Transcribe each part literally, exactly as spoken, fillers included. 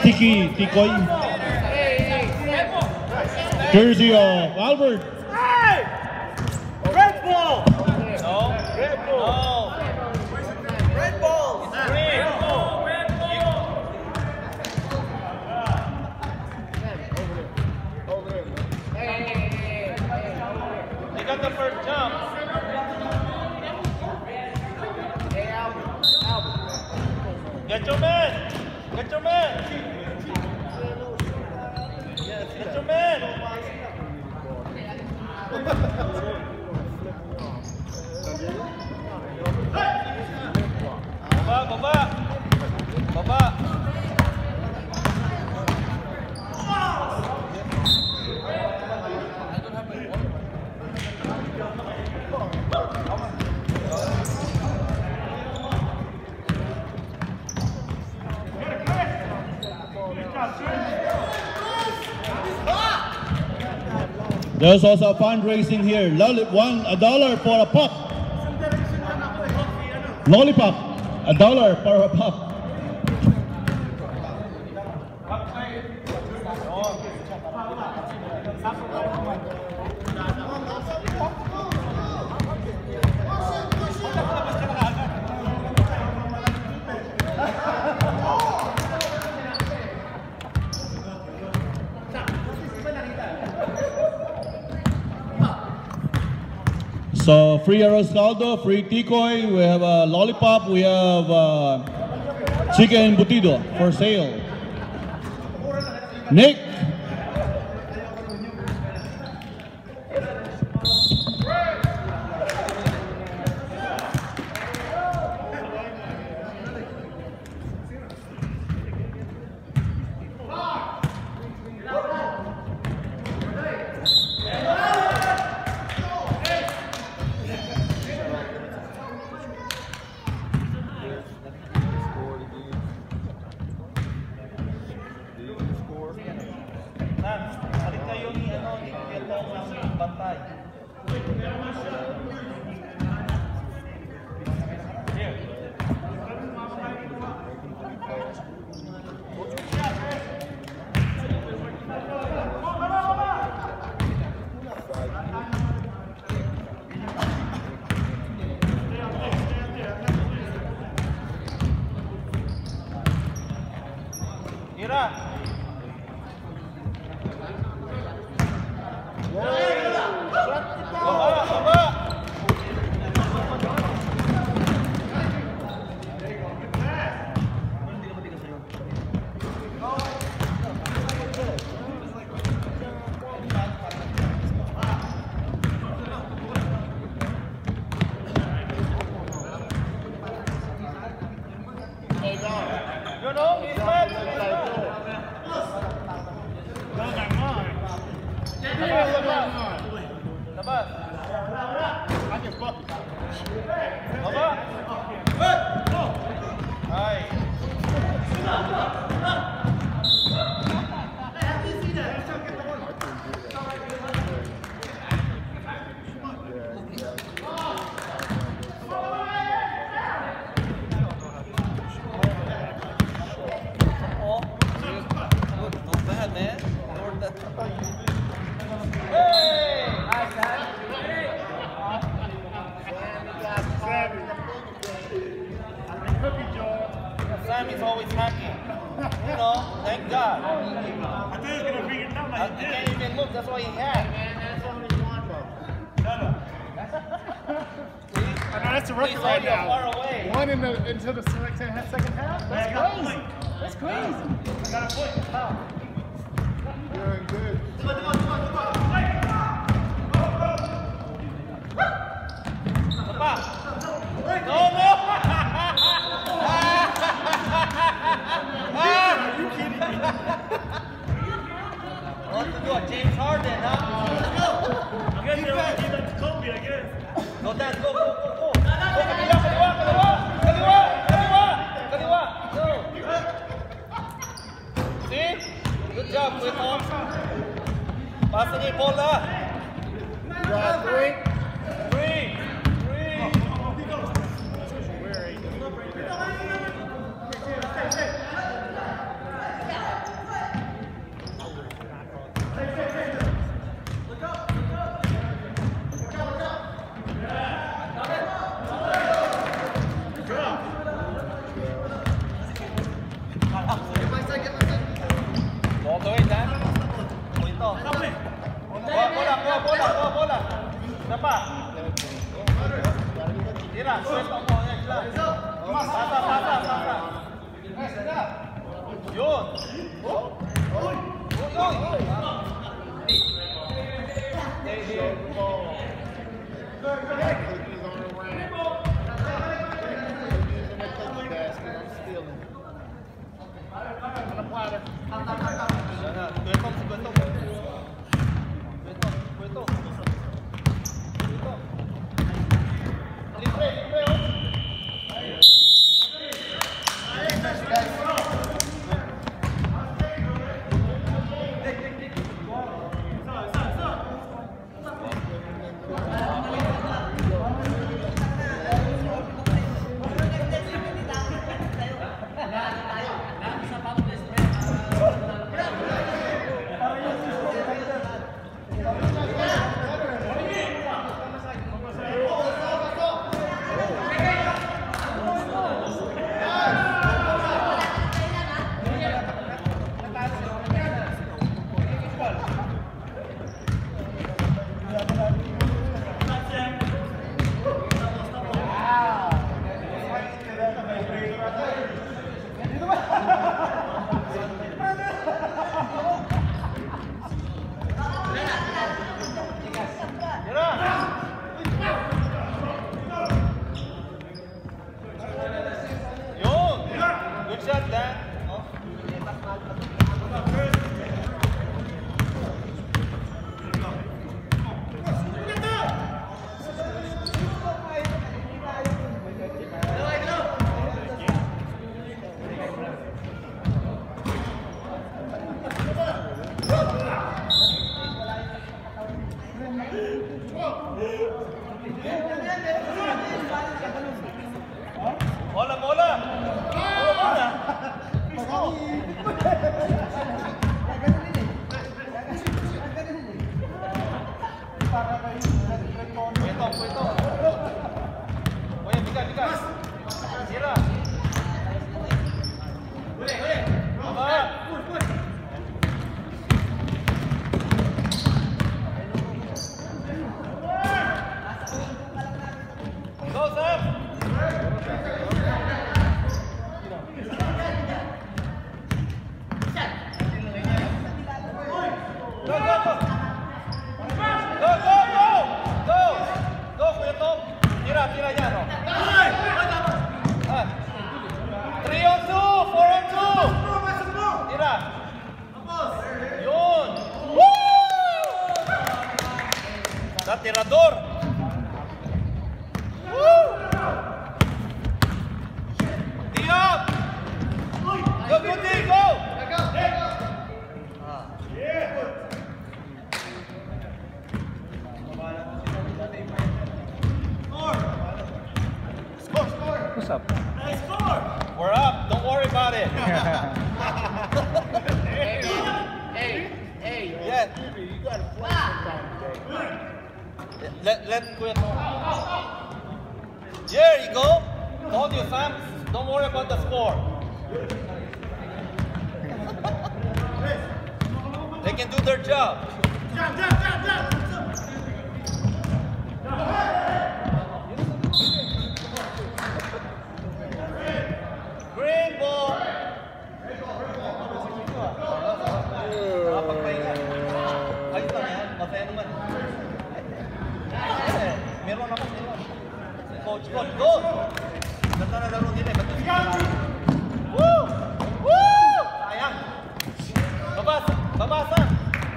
Tiki Tikoy. Jersey of Albert. Hey! Red ball! No. Red ball. No. Red ball. It's green. Red ball. Red ball. Over there. Hey, hey, hey, hey. They got the first jump. Hey, Albert. Albert. Get your man. Get your man. Get your man. Baba, baba, baba. There's also fundraising here. Lolli one a dollar for a pop. Lollipop, a dollar for a pop. So free arroz caldo, free tikoy, we have a lollipop, we have uh, chicken embutido for sale. Nick. Sammy's always happy. You know, thank God. I thought he was gonna bring it down like he can't even look, that's why he had. Man, that's all he wants, bro. No, no. I know that's a record right now. Far away. One in the until the second half. That's crazy. That's crazy. I got a point. Wow. You're good. Come on, come on, come on, come on. Come on. No, no. Are you kidding me? What to do? James Harden, huh? Let's go. I guess they're going to give that to Kobe, I guess. Go, Dan, go, go, go, go. Kaliwa, kaliwa, kaliwa, kaliwa, kaliwa, kaliwa. Go. See? Good job, Quinton. Pass the bola. You got three. Three. All the way, Dan. Ito. Bola, bola, bola, bola, bola. Siapa? Tira, suelta mo. Pasa, pasa, pasa. Yun. Uy, uy, uy. Bola, bola. Bola, Pueto, pueto. Oye, pica, pica. Cierra. Go, Sam. Go, go, go. Go, go, go. Go. Go, Pueto. Tira, tira ya, no. Ah. Three on two, four on two. Tira. Yun. Woo! Da tirador. Woo! Tira. Go, go, go. What's up? We're up. Don't worry about it. Hey, hey, hey, Yeah. you gotta play sometime today. Let let quit. There you go. Told you, Sam. Don't worry about the score. They can do their job. Green ball. Ayos lang yan. Masaya naman. Eh, meron ako, meron. Coach, coach, go! Ganda na laro nila. Woo! Woo! Sayang. Babas, babasan.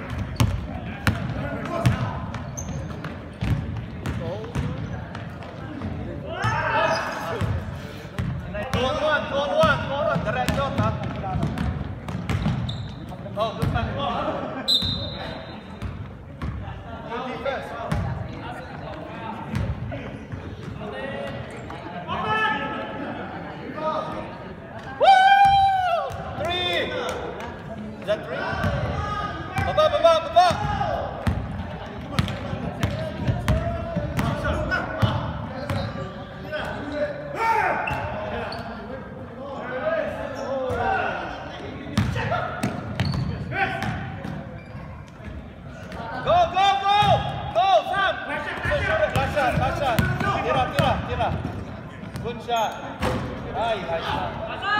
Two on one, two on one, two on one. Direct shot, ha? Oh, good pass. Good defense. Woo! Three. Is that three? Baba, baba, baba. Go, go, go! Go, Sam! Last shot, last shot. Tira, tira, tira. Good shot. Ay, ay, ay.